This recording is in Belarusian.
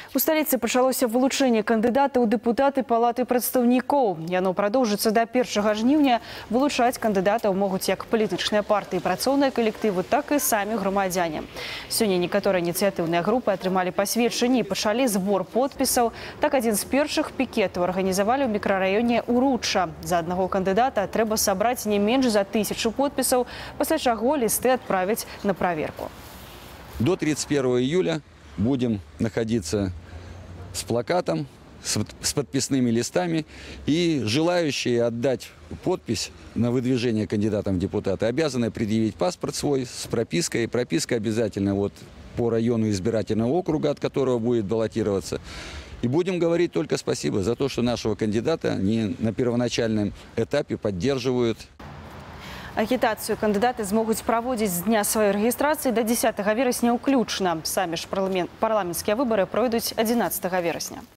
У сталіцы пачалося вылучэнне кандыдата ў дэпутаты палаты прадстаўнікоў. Яно прадоўжыцца да 1 жніўня. Вылучаць кандыдатаў могуць як палітычныя партыі, працоўныя калектывы, так і самі грамадзяне. Сёння некаторыя ініцыятыўныя групы атрымалі пасведчанні і пачалі збор подпісаў. Так адзін з першых пікетаў арганізавалі ў мікрараёне Уручча. За аднаго кандыдата трэба сабраць не менш за 1000 подпісаў, пасля чаго лісты адправяць на праверку. До 31 июля будем находиться с плакатом, с подписными листами, и желающие отдать подпись на выдвижение кандидатом в депутаты обязаны предъявить паспорт свой с пропиской. Прописка обязательно вот по району избирательного округа, от которого будет баллотироваться. И будем говорить только спасибо за то, что нашего кандидата не на первоначальном этапе поддерживают. Агітацыю кандыдаты змогуць праводзіць з дня сваёй рэгістрацыі до 10 верасня ўключна. Самі ж парламенцкія выбары пройдуць 11 верасня.